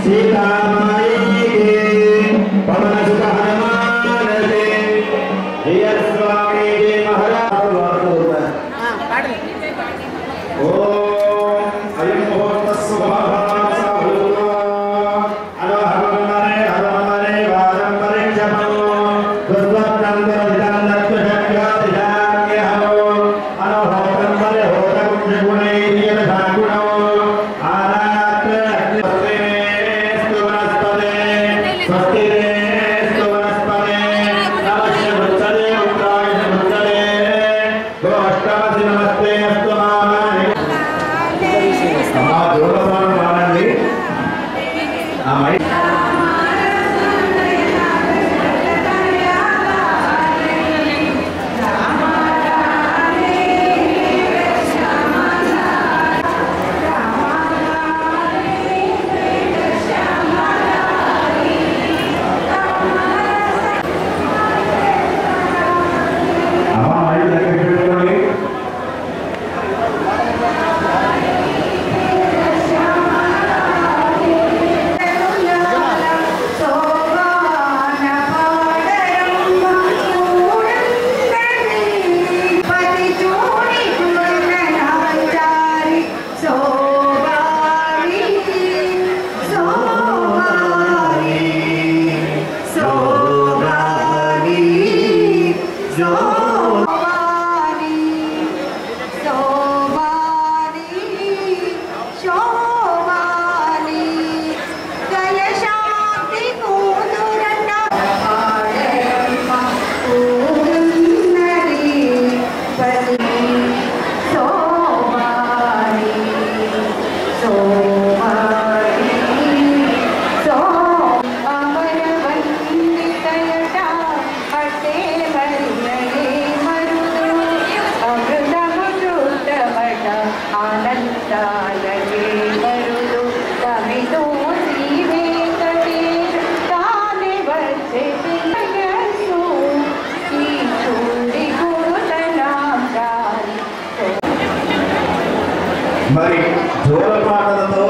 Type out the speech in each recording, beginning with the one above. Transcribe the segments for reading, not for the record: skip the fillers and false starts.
మరి జోలపాటలతో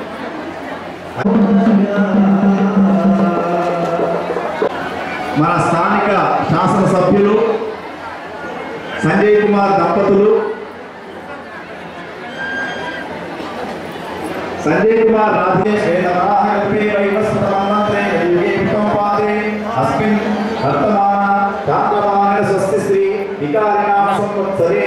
మన స్థానిక శాసనసభ్యులు సంజయ్ కుమార్ దంపతులు संजय कुमार राजेश वेदराहकल्पे वैवस्वतमन्त्रे युगे विकम्पादे अस्मिन् वर्तमान चान्द्रमान स्वस्ति श्री विकारिणां संवत्सरे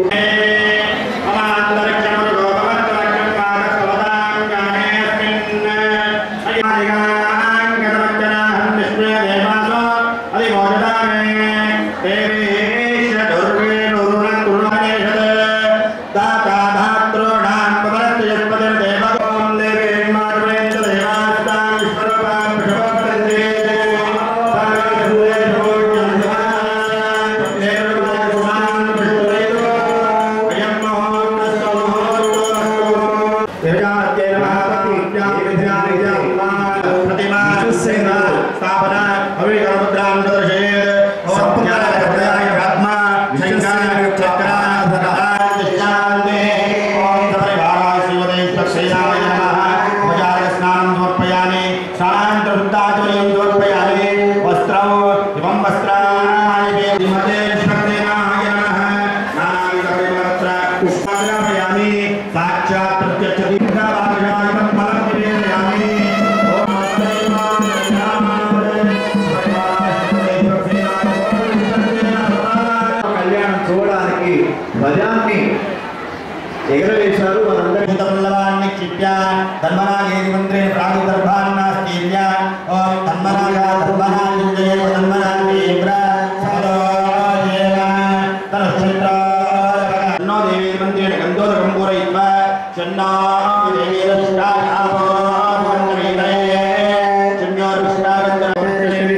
ఎగరవేశారు మనందరి తల్లవాన్ని చిట్య ధర్మరాజేది మంత్రే ప్రాగు దర్భాన్నాస్తిల్య ఓం ధర్మరాజ ధర్మరాజే ధర్మరాజే ఇంద్ర సదోయేన తనక్షత్ర అన్నో దేవి మంత్రే గంధోదకం పూరయిత్వ చన్నా దేవి రష్టాయాపో వందమేనే చన్నోర్ విష్ణాగంధ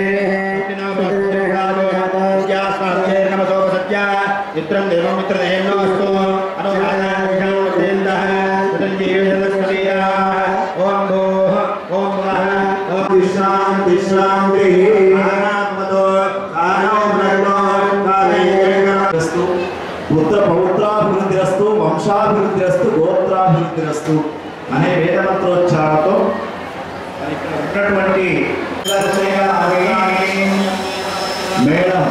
నమసో సత్య మిత్రం దేవం మిత్రదేన్నో అస్తు పుత్ర పౌత్రాభివృద్ధిరస్తు వంశాభివృద్ధిరస్తు గోత్రాభివృద్ధిరస్తు అనే వేద మంత్రోచ్చారణతో మరి ఉన్నటువంటి మేడం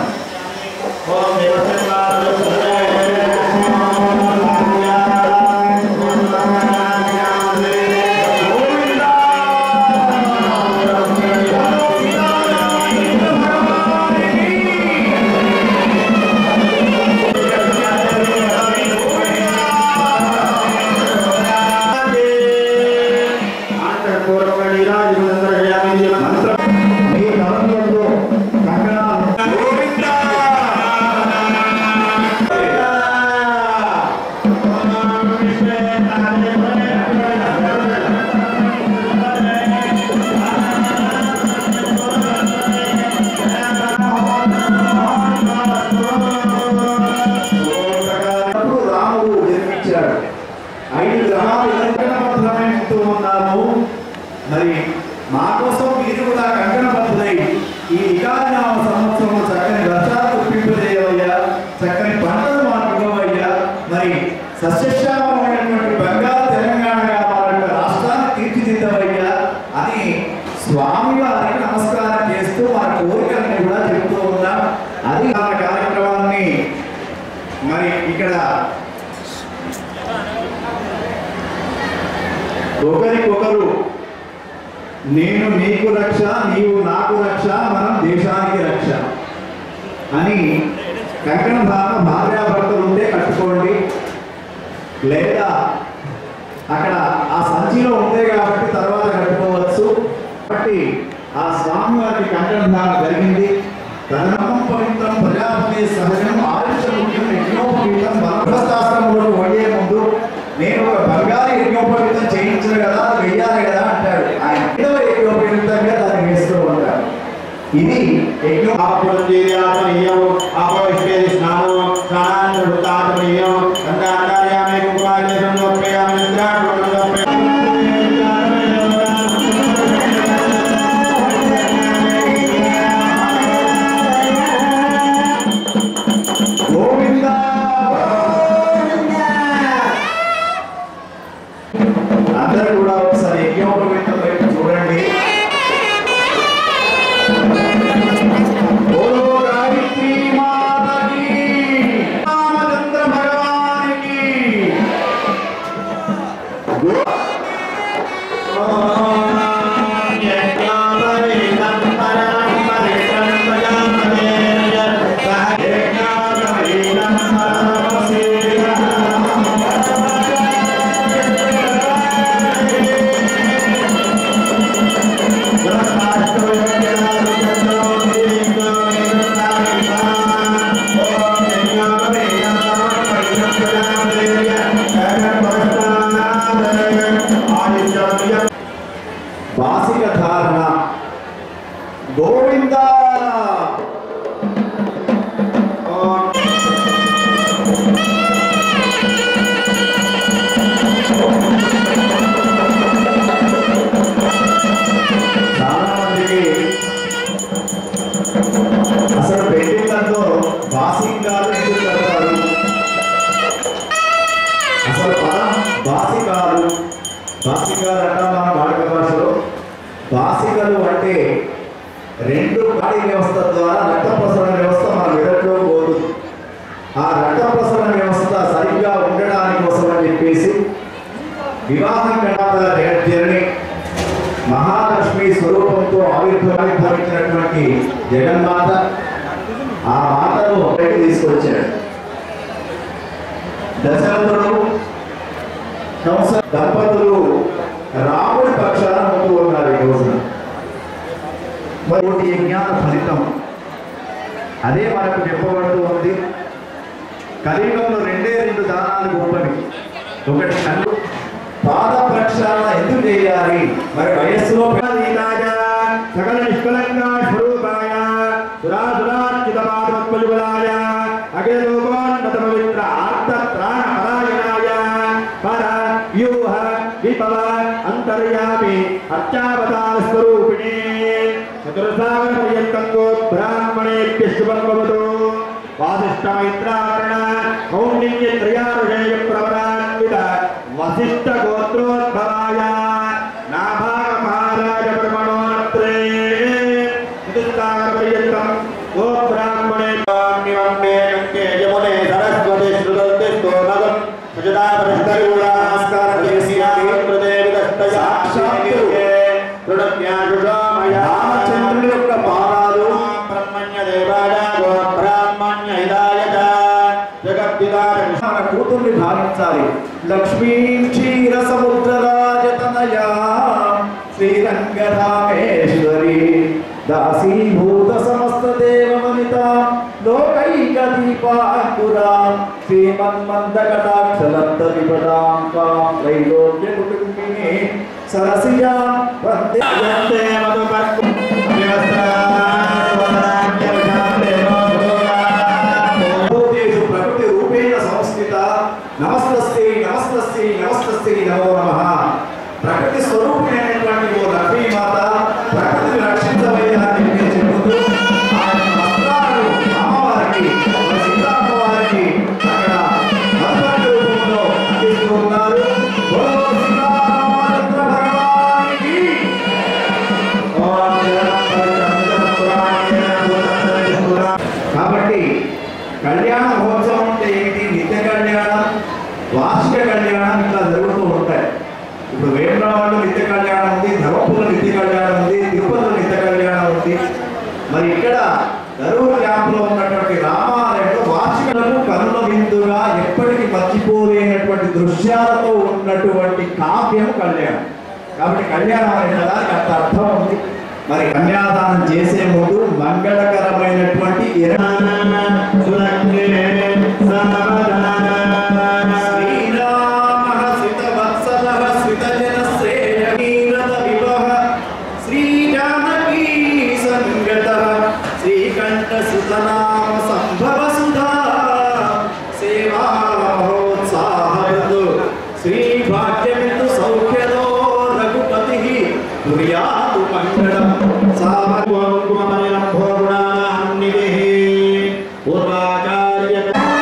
మరి మా కోసం మీరు కూడా కంకణబద్ధులై ఈ వికారనామ సంవత్సరంలో చక్కని వర్షాలు కుప్పింపజేయవయ్యా, చక్కని పంటలు మాకు ఇవ్వవయ్యా, మరి సస్యశ్యామమైనటువంటి బంగారు తెలంగాణగా వాళ్ళ రాష్ట్రాన్ని తీర్చిదిద్దవయ్యా అని స్వామి వారికి నమస్కారం చేస్తూ మన కోరికల్ని కూడా చెబుతూ ఉన్నాం. అది మన కార్యక్రమాన్ని మరి ఇక్కడ ఒకరికొకరు నేను నీకు రక్ష, నీవు నాకు రక్ష, మనం దేశానికి రక్ష అని కంకణ ధారణ భార్యాభర్తలు ఉంటే కట్టుకోండి, లేదా అక్కడ ఆ సంచిలో ఉంటే కాబట్టి తర్వాత కట్టుకోవచ్చు. కాబట్టి ఆ స్వామి వారికి కంకణ ధారణ జరిగింది. తదనం పవిత్రం ప్రజాపతి సహజం ఆయుష్యం యజ్ఞోపవీతం బలశాస్త్రంలో పోయే ముందు నేను ఒక బంగారు యజ్ఞోపవీతం చేయించిన కదా, అది వెయ్యాలి కదా అంటాడు ఆయన. ఏదో యజ్ఞోపవీతంగా దాన్ని వేస్తూ ఉంటారు. ఇది యజ్ఞోపవీయం ఆపవిష్పేది స్నానం స్నానాన్ని వృత్తాత్మీయం అందాన్యామే కుమారేశం లోప్రయామి నిద్రాకులం లోప్రయామి అందరూ కూడా ఒకసారి యజ్ఞోపవీతం వైపు చూడండి. వాసిక ధారణ గోవింద చాలా మందికి అసలు పెళ్లిళ్ళతో వాసికాలు ఎందుకు కడతారు? అసలు పదం వాసికాలు అంట మన వాడుక భాషలో. వాసికలు అంటే రెండు నాడీ వ్యవస్థ ద్వారా రక్త ప్రసరణ వ్యవస్థ మన మెదడులో పోతుంది. ఆ రక్త ప్రసరణ వ్యవస్థ సరిగ్గా ఉండడానికి కోసం అని చెప్పేసి వివాహం జరని మహాలక్ష్మి స్వరూపంతో ఆవిర్భవించినటువంటి జగన్మాత ఆ మాతను బయటకు తీసుకొచ్చాడు. దశరథుడు కంస దంపతులు రాముడి పక్షాన ముందు ఉన్నారు ఈ రోజున. మరి యజ్ఞాన ఫలితం అదే మనకు చెప్పబడుతూ ఉంది. కలియుగంలో రెండు దానాలు గొప్పవి. ఒకటి కన్ను పాద ప్రక్షాళన ఎందుకు చేయాలి? మరి వయస్సులో సకల నిష్కలంగా స్వరూపాయ సురాసురార్చిత పాదోత్పలుబలాయ అఖిల లోకోన్నత పవిత్ర ఆర్త త్రాణ పరాయణాయ పర వ్యూహ విభవ అంతర్యామి అర్చావతార స్వరూపిణి చతుర్సాగర పర్యంతం బ్రాహ్మణేభ్య శుభం భవతు. వాసిష్ఠ మైత్రావరణ కౌండిన్య త్రయారుషేయ ప్రవరాన్విత వసిష్ఠ గోత్రోద్భవాయ నాభాగ మహారాజ రామచంద్రుని యొక్క పాదాలు మన కూతుర్ని భావించాలి. లక్ష్మీం క్షీర సముద్రరాజతనయా శ్రీరంగరామేశ్వరి దాసీభూత సమస్త దేవమనిత లోకైక దీపాంకురా శ్రీమన్మందకటాక్షలబ్ధ విపదాం కాం త్రైలోక్య కుటుంబిని సరసిజాం వందే వందే మధుపర్కు ప్రకృతి రూపేణ సంస్థిత నమస్తస్యై నమస్తస్యై నమస్తస్యై నమో నమః. ప్రకృతి స్వరూపిణైనటువంటి ఓ లక్ష్మీమాత ప్రకృతిని రక్షించవయ్యా అని చెబుతూ ఆయన వస్త్రాలను అమ్మవారికి సీతామ్మవారికి అక్కడ మధుపర్క రూపంలో అందిస్తూ ఉన్నారు. కాబట్టి కళ్యాణ మహోత్సవం అంటే ఏంటి? నిత్య కళ్యాణం, వార్షిక కళ్యాణం ఇట్లా జరుగుతూ ఉంటాయి. ఇప్పుడు వేమరావాడలో నిత్య కళ్యాణం ఉంది, ధర్మపురంలో నిత్య కళ్యాణం ఉంది, తిరుపతిలో నిత్య కళ్యాణం ఉంది. మరి ఇక్కడ ధరూరు క్యాంపులో ఉన్నటువంటి రామాలయంలో వార్షికలకు కనుల విందుగా ఎప్పటికీ మర్చిపోలేనటువంటి దృశ్యాలతో ఉన్నటువంటి కావ్యం కళ్యాణం. కాబట్టి కళ్యాణం అనే దానికి అంత అర్థం ఉంది. మరి కన్యాదానం చేసే ముందు మంగళకరమైనటువంటి శ్రీకంఠ సుతనామ సంభవ సుధా సేవా మహోత్సాహ శ్రీ భాగ్యమిందు సౌఖ్యదో రఘుపతి దుర్యాదు మంగళం సామకుమపరిణం భోగుణాన్నిధి పూర్వాచార్య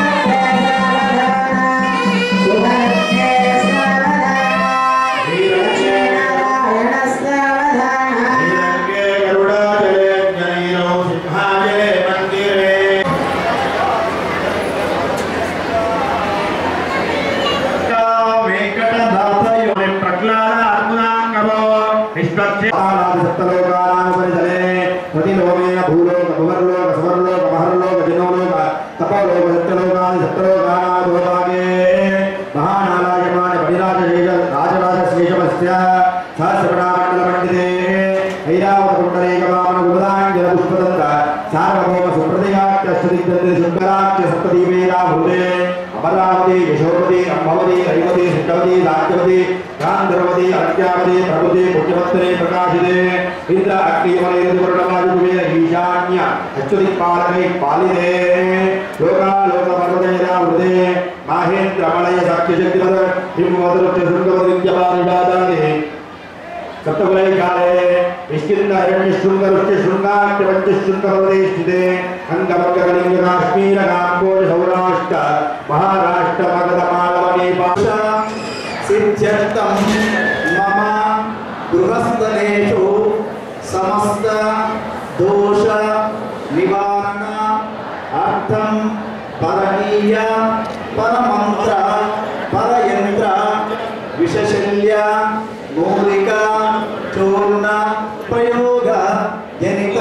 अमरावती यशोवती अंबवती रैवती सिद्धवती राज्यवती गांधर्वती अत्यावती प्रभुते मुख्यमंत्री प्रकाशिते इंद्र अग्निवले ऋतुवर्णवायुवेद ईशान्य अच्युतिपालकै पालिते लोका लोकपर्वतेरा वृदे माहेन्द्रमलय साक्ष्यशक्तिवद हिमवदरुच्च शृंगवदित्यपारिजातानि सप्तकुलै काले विष्किन्नहिरण्यशृङ्गरुच्च शृङ्गाट्यपञ्चशृङ्गपदे स्थिते अंगमग्गकलिङ्ग काश्मीर काम्बोज सौराष्ट्र महाराष्ट्र मगधमालव नेपाल सिद्ध्यर्थं मम गृहस्थलेषु समस्त दोष निवारण अर्थं परनीय परमंत्र परयंत्र विशशल्य मूलिका चूर्ण प्रयोग जनित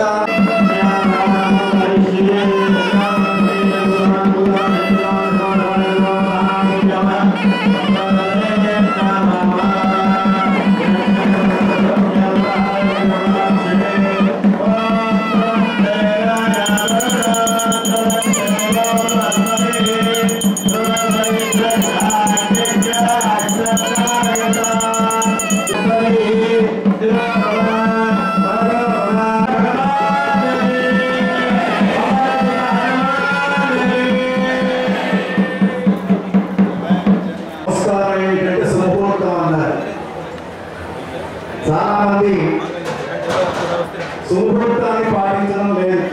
సుముహూర్తాన్ని పాటించడం లేదు.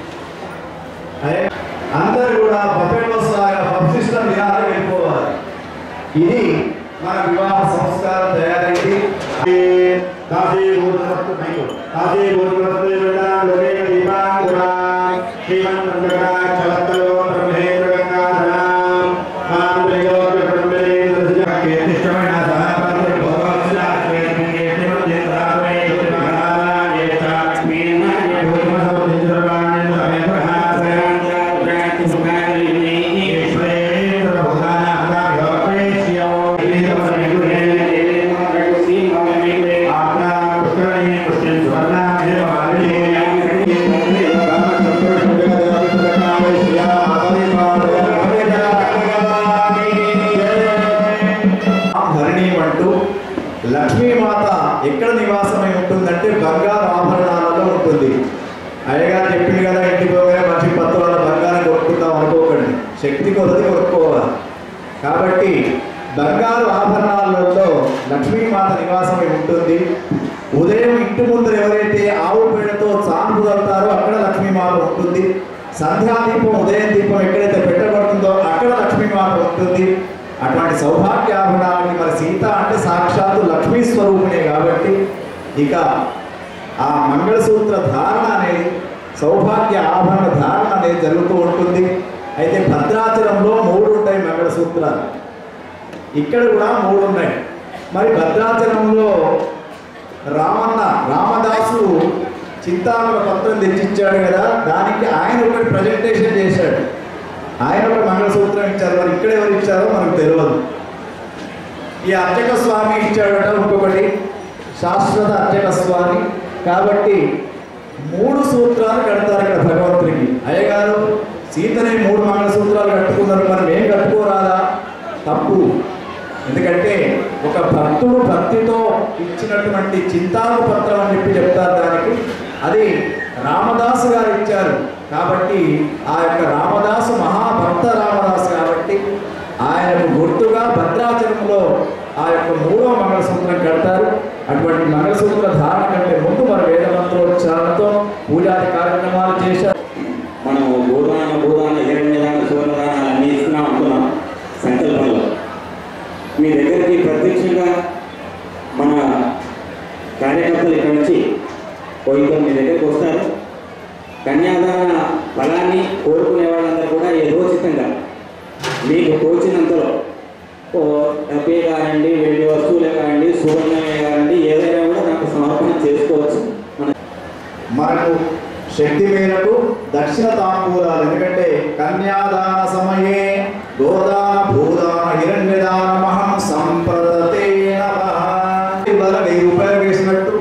అందరూ కూడా బఫెట్లో పబ్సిస్టం విధానం వెళ్ళిపోవాలి. ఇది మన వివాహ సంస్కారం తయారైంది. ఎక్కడైతే ఆవు పేడతో చాంపు వెళ్తారో అక్కడ లక్ష్మీమాత ఉంటుంది. సంధ్యాదీపం ఉదయం దీపం ఎక్కడైతే పెట్టబడుతుందో అక్కడ లక్ష్మీమాత ఉంటుంది. అటువంటి సౌభాగ్యాభరణానికి మరి సీత అంటే సాక్షాత్తు లక్ష్మీ స్వరూపిణే కాబట్టి ఇక ఆ మంగళసూత్ర ధారణ అనేది సౌభాగ్య ఆభరణ ధారణ అనేది జరుగుతూ ఉంటుంది. అయితే భద్రాచలంలో 3 ఉంటాయి మంగళసూత్రాలు, ఇక్కడ కూడా 3 ఉన్నాయి. మరి భద్రాచలంలో రామదాసు చింతామణ పత్రం తెచ్చిచ్చాడు కదా, దానికి ఆయన ఒకటి ప్రజెంటేషన్ చేశాడు, ఆయన ఒక మంగళసూత్రం ఇచ్చారు. మరి ఇక్కడ ఎవరు ఇచ్చారో మనకు తెలియదు. ఈ అర్చక స్వామి ఇచ్చాడట ఇంకొకటి, శాశ్వత అర్చక స్వామి. కాబట్టి 3 సూత్రాలు కడతారు ఇక్కడ భగవంతుడికి. అయ్యగారు సీతని 3 మంగళసూత్రాలు కట్టుకున్నారు, మనం ఏం కట్టుకోరాదా? తప్పు. ఎందుకంటే ఒక భక్తుడు భక్తితో ఇచ్చినటువంటి చింతాకు పత్రం అని చెప్తారు దానికి. అది రామదాసు గారు ఇచ్చారు కాబట్టి ఆ యొక్క రామదాసు మహాభక్త రామదాసు కాబట్టి ఆయనకు గుర్తుగా భద్రాచలంలో ఆ యొక్క 3వ మంగళసూత్రం కడతారు. అటువంటి మంగళసూత్ర ధారణ కంటే ముందు మన వేద మంత్రోచ్చారణతో పూజాది కార్యక్రమాలు చేశారు. మనం భూదాన హిరణ్యదాన సువర్ణదానాలు అన్నీ ఇస్తున్నాం అనుకున్నాం సంకల్పంలో. మీ దగ్గరికి ప్రత్యక్షంగా మన కార్యకర్తలు ఇక్కడ నుంచి ఇద్దరు మీ దగ్గరికి వస్తారు. కన్యాదాన ఫలాన్ని కోరుకునే వాళ్ళందరూ కూడా యథోచితంగా మీకు తోచినంతలో డబ్బే కానివ్వండి, వెండి వస్తువులే కానివ్వండి, సువర్ణమే కానివ్వండి, ఏదైనా కూడా నాకు సమర్పణ చేసుకోవచ్చు. మనకు శక్తి మేరకు దక్షిణ తాంబూలాలు, ఎందుకంటే కన్యాదాన సమయే గోదాన భూదాన హిరణ్యదాన మహం సంప్రదతే నమః. 1000 రూపాయలు వేసినట్టు,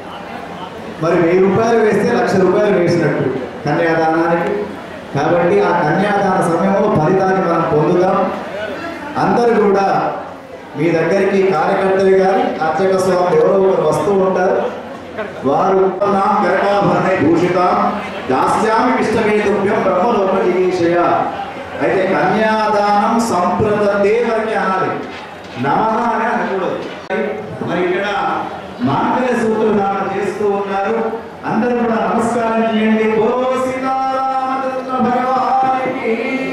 మరి 1000 రూపాయలు వేస్తే 1,00,000 రూపాయలు వేసినట్టు కన్యాదానానికి. కాబట్టి ఆ కన్యాదాన సమయంలో ఫలితాన్ని మనం పొందుదాం. అందరూ కూడా మీ దగ్గరికి కార్యకర్తలు కానీ అర్చక స్వామి ఎవరో ఒకరు వస్తూ ఉంటారు. వారు గరకాభరణై భూషిత దాస్యామి ఇష్టమేతుభ్యం బ్రహ్మలోక జిగీషయ. అయితే కన్యాదానం సంప్రదతే వరకే అనాలి, నమః అని అనకూడదు. మరి ఇక్కడ మాంగళ్య సూత్రధారణ చేస్తూ ఉన్నారు. అందరూ కూడా నమస్కారం చేయండి. ఓ సీతారామచంద్ర భగవానికి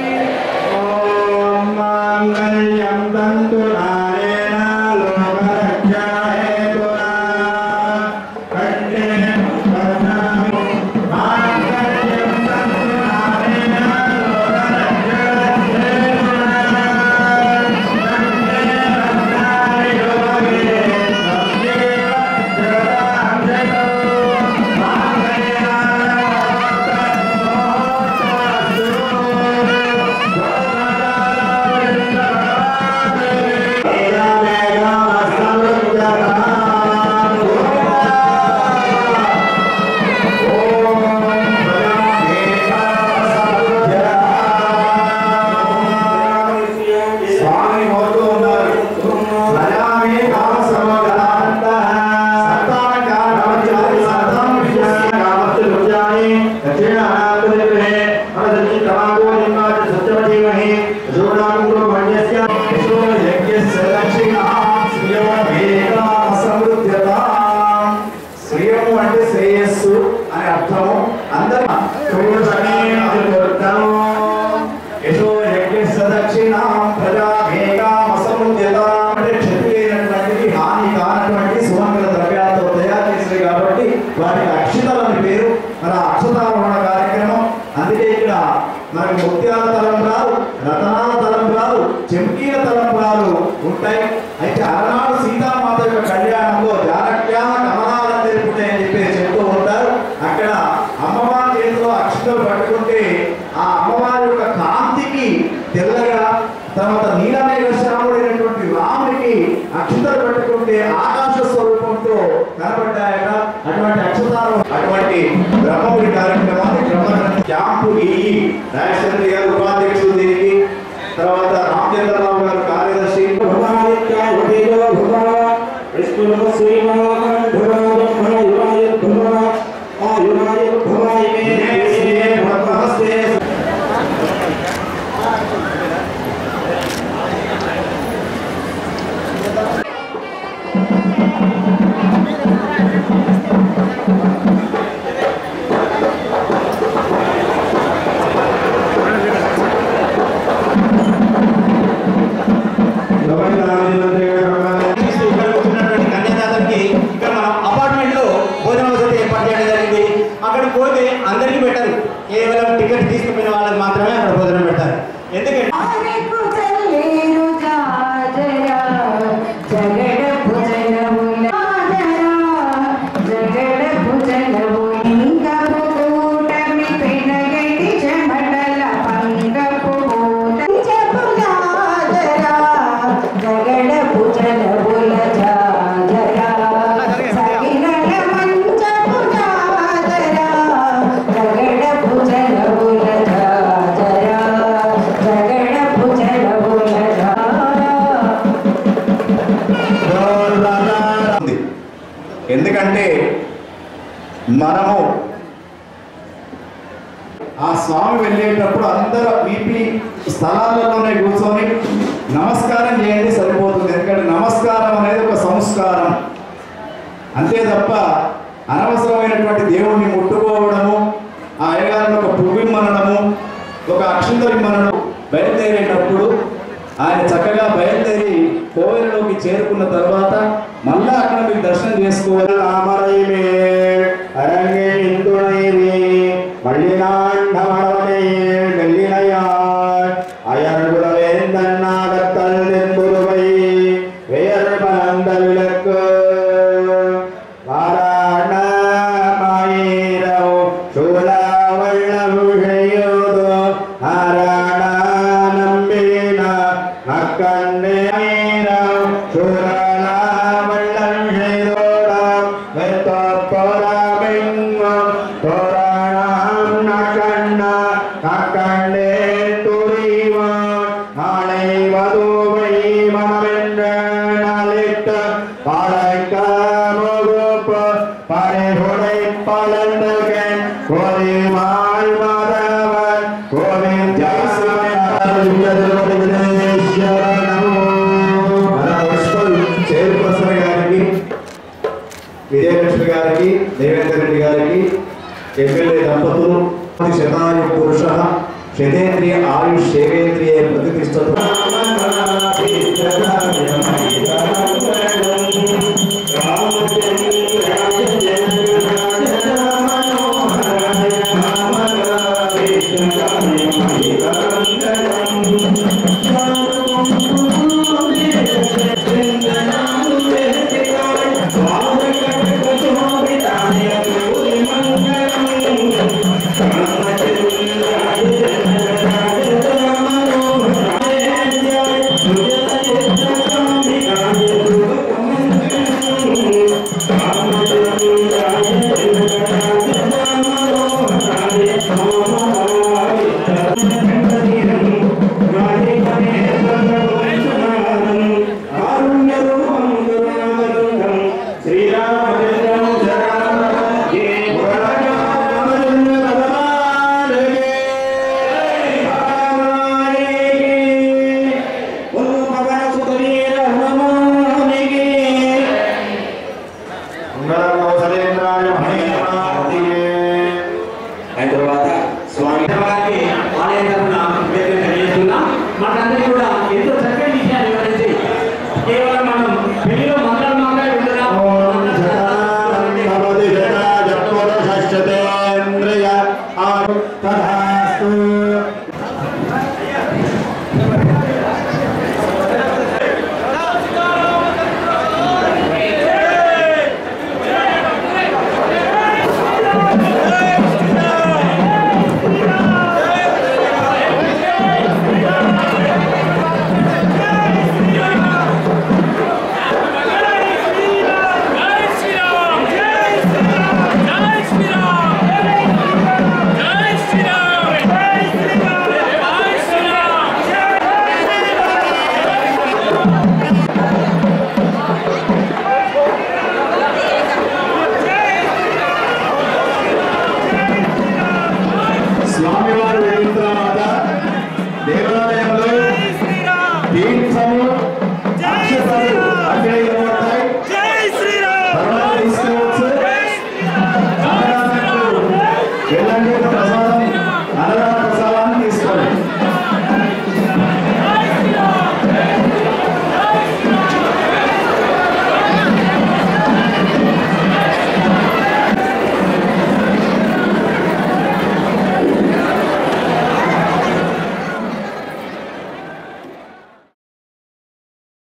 ఓం మాంగళ్యం తంతు నారాయణ లోకరక్షాయ తునా కంఠే పద్మామి మాంగళ్యం తంతు నారాయణ లోకరక్షాయ శ్రేయము అంటే శ్రేయస్సు అనే అర్థము. అందరూ యశో యజ్ఞ సదక్షిణాం ప్రజాభేకామసముద్యత అంటే క్షత్రియులైనటువంటి హాని కానటువంటి సుమంగళ ద్రవ్యాలతో తయారు చేసినవి కాబట్టి వాటికి అక్షితలని పేరు. మన అక్షతారోహణ కార్యక్రమం. అందుకే ఇక్కడ మనకి ముత్యాల తలంబ్రాలు, రతనాల తలంబ్రాలు, చెంకీల తలంబ్రాలు ఉంటాయి. అయితే అలనాడు సీతామాత యొక్క కళ్యాణంలో జానక్యా కమలాలను తెలుపుతాయని చెప్పి చెప్తూ ఉంటారు. అక్కడ అమ్మవారి చేతిలో అక్షతలు పట్టుకుంటే ఆ అమ్మవారి యొక్క కాంతికి తెల్లగా, తర్వాత నీలమేఘ శ్యాముడైనటువంటి రాముడికి అక్షతలు పట్టుకుంటే ఆకాశ స్వరూపంతో కనబడ్డాయట. అటువంటి అక్షతాలు, అటువంటి బ్రహ్మపురి కార్యక్రమాన్ని బ్రహ్మ క్యాంపు ఈ రాజశేఖర్ గారు ఉపాధ్యక్షుడు దీనికి, తర్వాత రామచంద్రరావు గారు కార్యదర్శి. Thank you. అక్కడికి పోతే అందరికీ పెట్టరు, కేవలం టికెట్ తీసుకుపోయిన వాళ్ళకి మాత్రమే అక్కడ భోజనం పెడతారు. ఎందుకంటే ఎందుకంటే మనము ఆ స్వామి వెళ్ళేటప్పుడు అందరూ వీపీ స్థలాలలోనే కూర్చొని నమస్కారం చేయండి సరిపోతుంది. ఎందుకంటే నమస్కారం అనేది ఒక సంస్కారం, అంతే తప్ప అనవసరమైనటువంటి దేవుణ్ణి ముట్టుకోవడము, ఆ అయ్యగారిని ఒక పువ్విమ్మనడము, ఒక అక్షింతలిమ్మనడం. బయలుదేరేటప్పుడు ఆయన చక్కగా బయలుదేరి కోవెలలోకి చేరుకున్న తర్వాత మళ్ళా అక్కడ మీరు దర్శనం చేసుకోవాలి. రామరైవే అరంగే ఇందునైవే మళ్ళీనాండమడవనే వెల్లినయార్ అయర్గులవేందన్నాగత్తల్ నిందురువై వేయర్మనంద విలక్కు వారాణమాయిరవు శూలవళ్ళభూషయోదు నారాయణనంబిన నక్కన్నే విజయలక్ష్మి గారికి, దేవేంద్ర రెడ్డి గారికి, ఎమ్మెల్యే దంపతులు, శతాయు పురుష శతేంద్రియ ఆయుష్ శేవేంద్రియ ప్రతిష్టత Thank you.